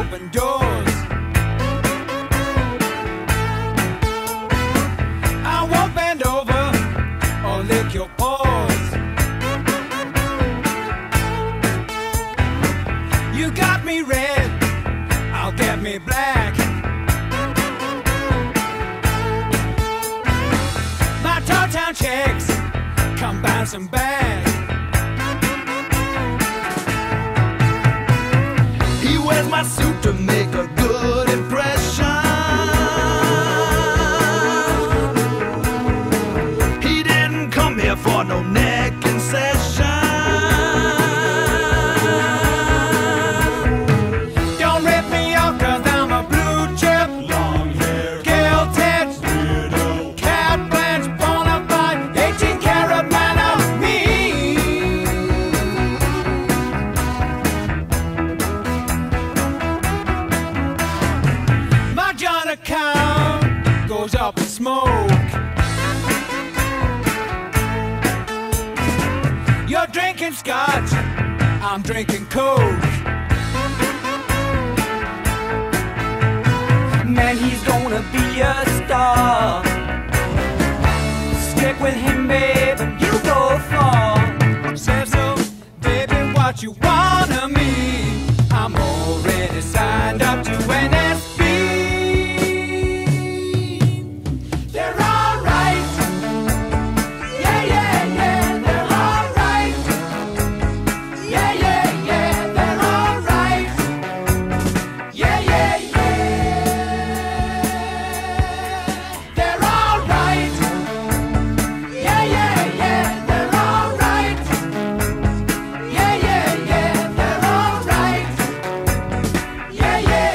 open doors. I won't bend over or lick your paws. You got me red, I'll get me black. My Town checks come bouncing back. He wears my suit to make a good impression. He didn't come here for no neck concession. Don't rip me off 'cause I'm a blue chip, Long hair, gilded, weirdo, cat blanche, bona fide, 18-karat man of me. My John account goes up in smoke. You're drinking scotch, I'm drinking coke. Man, he's gonna be a star. Stick with him, babe, and you go far. Said so, baby, what you want of me? I'm already signed up to NSB. They're alright. Yeah, yeah, yeah, they're alright. Yeah, yeah, yeah, they're alright. Yeah, yeah, yeah. They're alright. Yeah, yeah, yeah, they're alright. Yeah, yeah, yeah, they're alright. Yeah, yeah, yeah.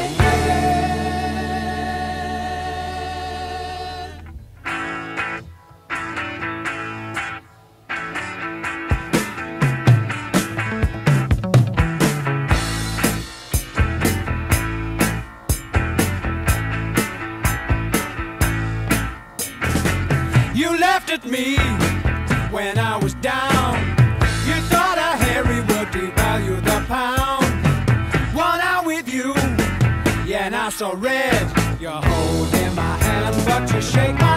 You laughed at me when I was down. You thought a Harry would devalue the pound. One out with you, yeah, and I saw red. You're holding my hand, but you shake my